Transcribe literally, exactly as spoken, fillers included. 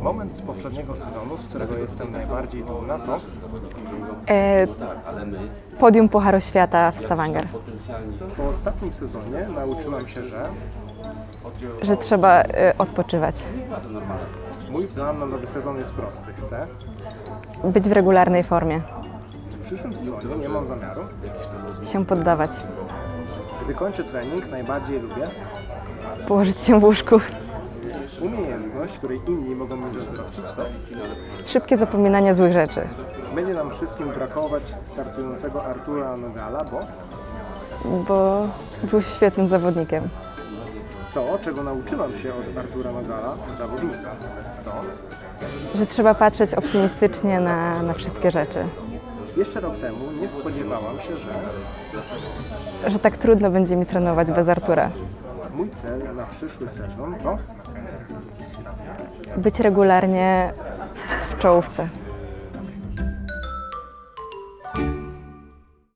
Moment z poprzedniego sezonu, z którego jestem najbardziej dumna, to E, podium Pucharu Świata w Stavanger. po ostatnim sezonie nauczyłam się, że Że trzeba e, odpoczywać. mój plan na nowy sezon jest prosty. Chcę Być w regularnej formie. w przyszłym sezonie nie mam zamiaru. Się poddawać. Gdy kończę trening, najbardziej lubię Położyć się w łóżku. umiejętność, której inni mogą mi zazdrościć, to Szybkie zapominanie złych rzeczy. będzie nam wszystkim brakować startującego Artura Nogala, bo Bo był świetnym zawodnikiem. to, czego nauczyłam się od Artura Nogala, zawodnika, to Że trzeba patrzeć optymistycznie na, na wszystkie rzeczy. jeszcze rok temu nie spodziewałam się, że Że tak trudno będzie mi trenować bez Artura. mój cel na przyszły sezon to Być regularnie w czołówce.